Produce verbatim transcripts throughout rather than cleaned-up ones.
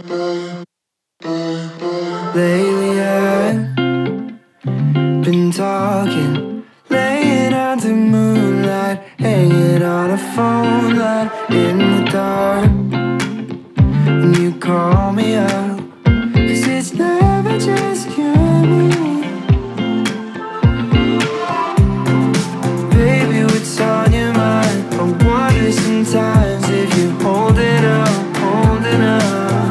Lately I've been talking, laying under moonlight, hanging on a phone line in the dark. And you call me up, 'cause it's never just you and me. Baby, what's on your mind? I wonder sometimes if you're holding up, holding up.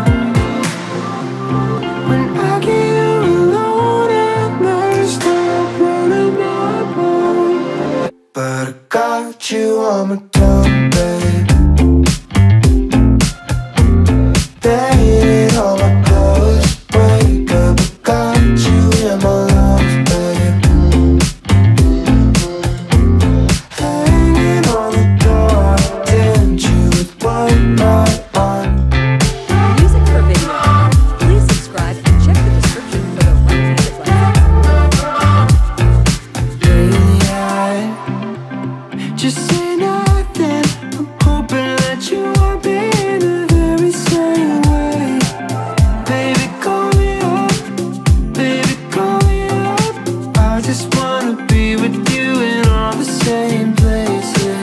When I get you alone, it makes the world in my mind. But I got you on my tongue, babe. Painted all my clothes, break up. I got you in my lungs, babe. Hanging on the door, tempt you with one night on. Music for video. Please subscribe and check the description for the right music lessons. Lately I just say nothing. I'm hoping that you want me in the very same way. Baby, call me up, baby, call me up. I just wanna be with you in all the same places.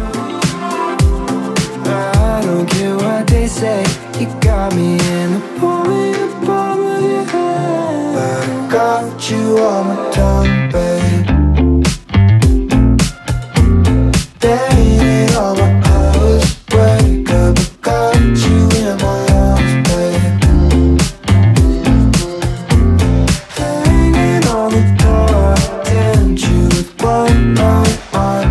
I don't care what they say, you got me in the palm of your, palm of your hand. But I got you on my tongue, babe. Painted all my clothes, break up. I got you in my arms, babe. Hanging on the door, tempt you with one night on.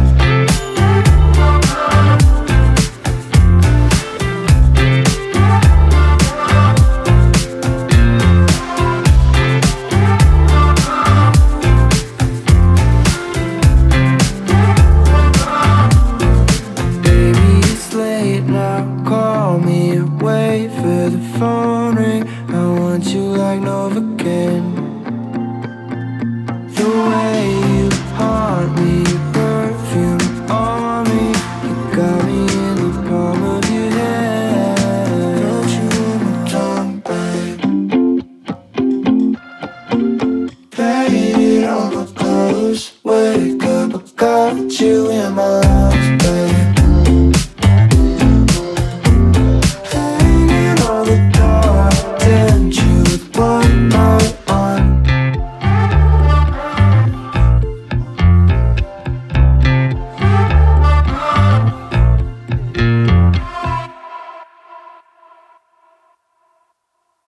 Baby, it's late now, call me, wait for the phone ring. I want you like Novocaine.